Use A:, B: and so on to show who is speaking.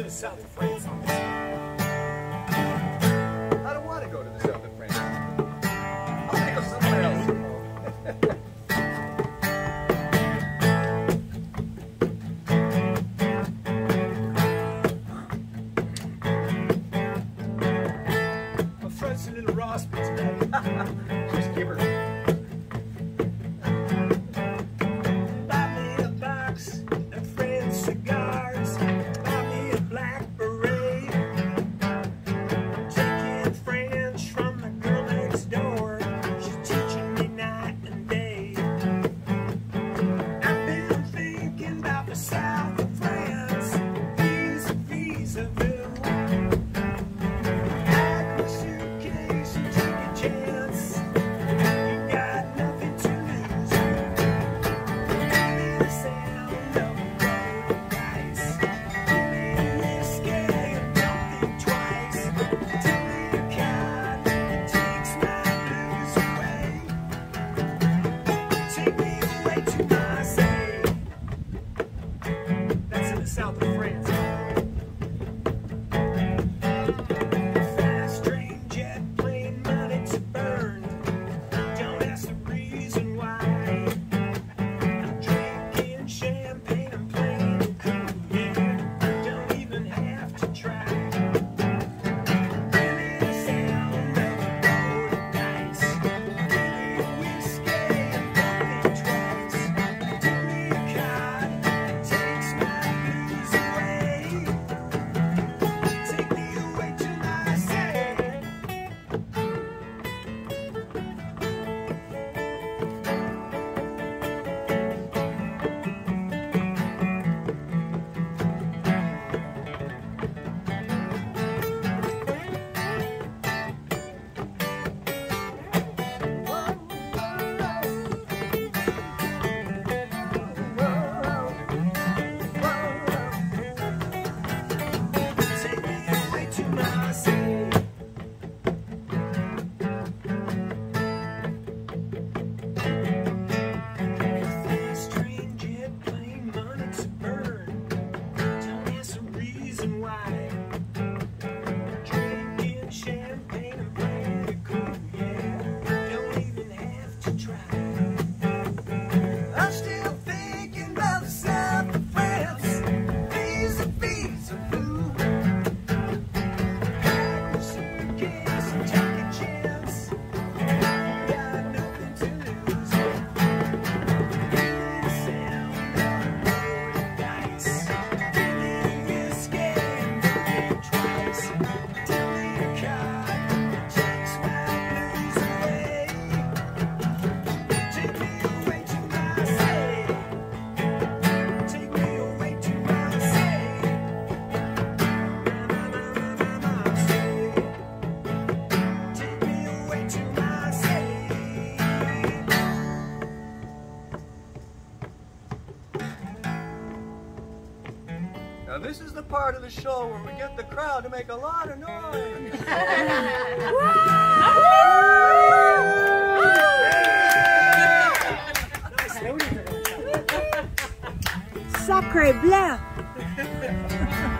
A: to the south of France on this.
B: I don't want to go to the south of France. I want to go somewhere else.
A: My friend's a little raspy today.
B: Just give her.
A: Buy me a box of French cigars. Buy me a black beret. Taking French from the girl next door. She's teaching me night and day. I've been thinking about the south of France. Vis-a-vis-a-vis. Pack my suitcase and take a chance. You got nothing to lose. Give me the sound of a roll of dice. Give me a whiskey and don't think twice. Tell me a card that takes my blues away. Take me away to Marseille. That's in the south of France. Fast train, jet plane, money to burn. Don't ask the reason why. I'm drinking champagne and playing it cool, yeah. Don't even have to try. Give me the sound of a roll of dice. Give me a whiskey and don't think twice. Tell me a card that takes my blues away. Take me away to Marseille. Take me away to Marseille. Fast train, jet plane, money to burn. Don't ask the reason why. Drinking champagne and playing it cool, yeah. Don't even have to try. I'm still thinking about the south of France. Vis-a-vis-a-vis. Pack your suitcase and take a chance. You got nothing to lose. Give me the sound of a roll of dice. Give me a whiskey and don't think twice. Tell me a card that takes my blues away. Take me away to Marseille. Take me away to Marseille. Marseille. Take me away to Marseille.
B: Now this is the part of the show where we get the crowd to make a lot of noise.
C: Sacre bleu!